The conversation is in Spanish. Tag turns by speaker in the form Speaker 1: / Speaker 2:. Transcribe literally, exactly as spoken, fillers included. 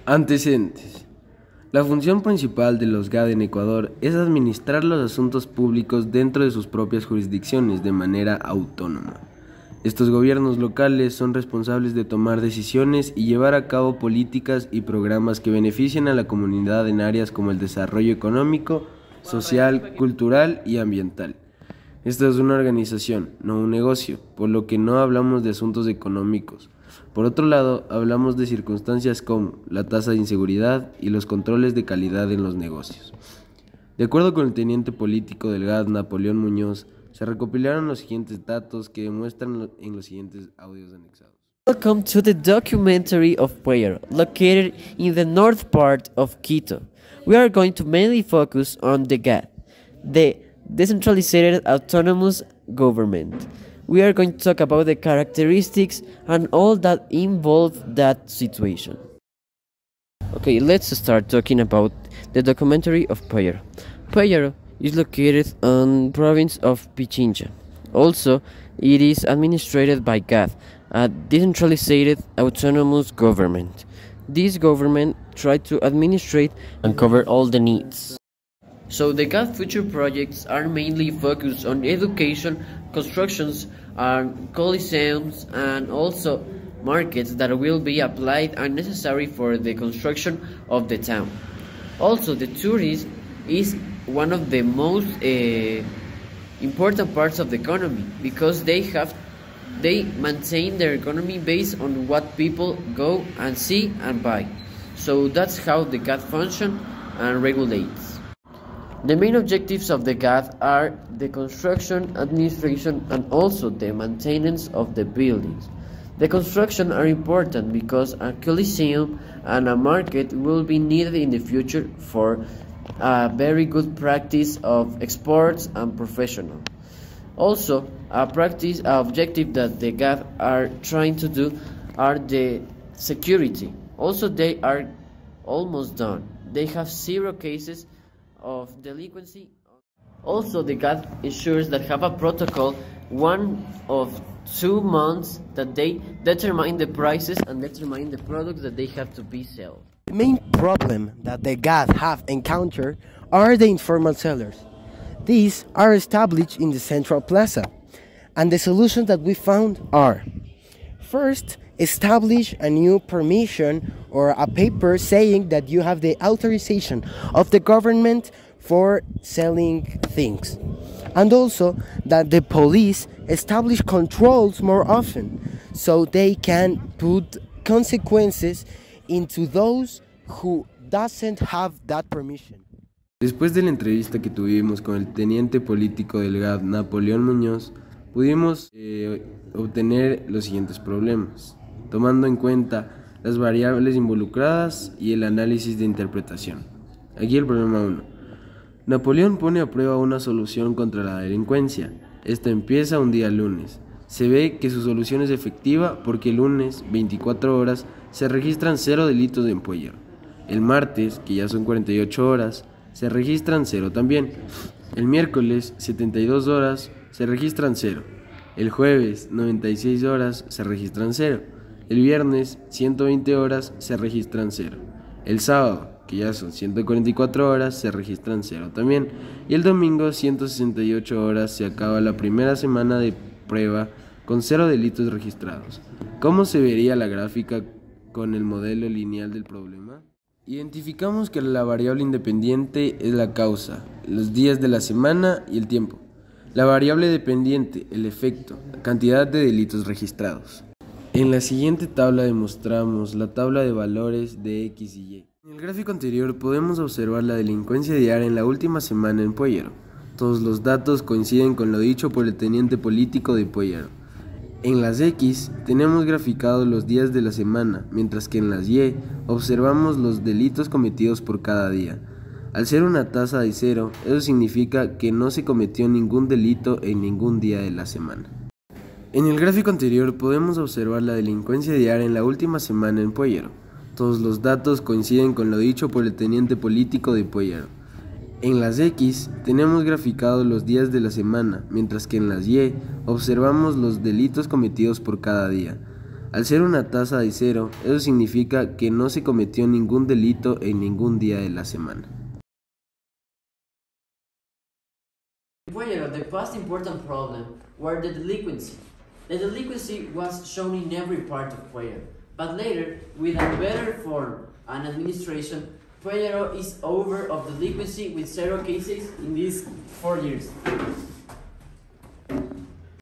Speaker 1: Antecedentes. La función principal de los G A D en Ecuador es administrar los asuntos públicos dentro de sus propias jurisdicciones de manera autónoma. Estos gobiernos locales son responsables de tomar decisiones y llevar a cabo políticas y programas que beneficien a la comunidad en áreas como el desarrollo económico, social, cultural y ambiental. Esta es una organización, no un negocio, por lo que no hablamos de asuntos económicos. Por otro lado, hablamos de circunstancias como la tasa de inseguridad y los controles de calidad en los negocios. De acuerdo con el teniente político del G A D, Napoleón Muñoz, se recopilaron los siguientes datos que demuestran en los siguientes audios anexados.
Speaker 2: Welcome to the documentary of Pueyero, located in the north part of Quito. We are going to mainly focus on the G A D, the Decentralized Autonomous Government. We are going to talk about the characteristics and all that involve that situation. Okay, let's start talking about the documentary of Pueyero. Pueyero is located on province of Pichincha. Also, it is administered by G A D, a decentralized autonomous government. This government tries to administrate and cover all the needs. So the G A D future projects are mainly focused on education, constructions, and coliseums, and also markets that will be applied and necessary for the construction of the town. Also, the tourism is one of the most uh, important parts of the economy, because they have they maintain their economy based on what people go and see and buy. So that's how the G A D function and regulates. The main objectives of the G A D are the construction, administration, and also the maintenance of the buildings. The construction are important because a coliseum and a market will be needed in the future for a very good practice of exports and professional. Also, a practice a objective that the G A D are trying to do are the security. Also, they are almost done. They have zero cases of delinquency. Also, the G A D ensures that have a protocol one of two months that they determine the prices and determine the products that they have to be sold.
Speaker 3: The main problem that the G A D have encountered are the informal sellers. These are established in the central plaza, and the solutions that we found are: first, establish a new permission or a paper saying that you have the authorization of the government for selling things, and also that the police establish controls more often so they can put consequences into those who doesn't have that permission.
Speaker 1: Después de la entrevista que tuvimos con el teniente político del G A D, Napoleón Muñoz, pudimos eh, obtener los siguientes problemas, tomando en cuenta las variables involucradas y el análisis de interpretación. Aquí el problema uno. Napoleón pone a prueba una solución contra la delincuencia. Esta empieza un día lunes. Se ve que su solución es efectiva porque el lunes, veinticuatro horas, se registran cero delitos en Pueyero. El martes, que ya son cuarenta y ocho horas, se registran cero también. El miércoles, setenta y dos horas, se registran cero. El jueves, noventa y seis horas, se registran cero. El viernes, ciento veinte horas, se registran cero. El sábado, que ya son ciento cuarenta y cuatro horas, se registran cero también. Y el domingo, ciento sesenta y ocho horas, se acaba la primera semana de prueba con cero delitos registrados. ¿Cómo se vería la gráfica con el modelo lineal del problema? Identificamos que la variable independiente es la causa, los días de la semana y el tiempo. La variable dependiente, el efecto, la cantidad de delitos registrados. En la siguiente tabla demostramos la tabla de valores de X y Y. En el gráfico anterior podemos observar la delincuencia diaria en la última semana en Pueyero. Todos los datos coinciden con lo dicho por el teniente político de Pueyero. En las X tenemos graficados los días de la semana, mientras que en las Y observamos los delitos cometidos por cada día. Al ser una tasa de cero, eso significa que no se cometió ningún delito en ningún día de la semana. En el gráfico anterior podemos observar la delincuencia diaria en la última semana en Pueyero. Todos los datos coinciden con lo dicho por el teniente político de Pueyero. En las X tenemos graficados los días de la semana, mientras que en las Y observamos los delitos cometidos por cada día. Al ser una tasa de cero, eso significa que no se cometió ningún delito en ningún día de la semana.
Speaker 2: In Pueyero, the most important problem were the delinquency. The delinquency was shown in every part of Pueyero, but later, with a better form and administration, Pueyero is over of delinquency with zero cases in these four years.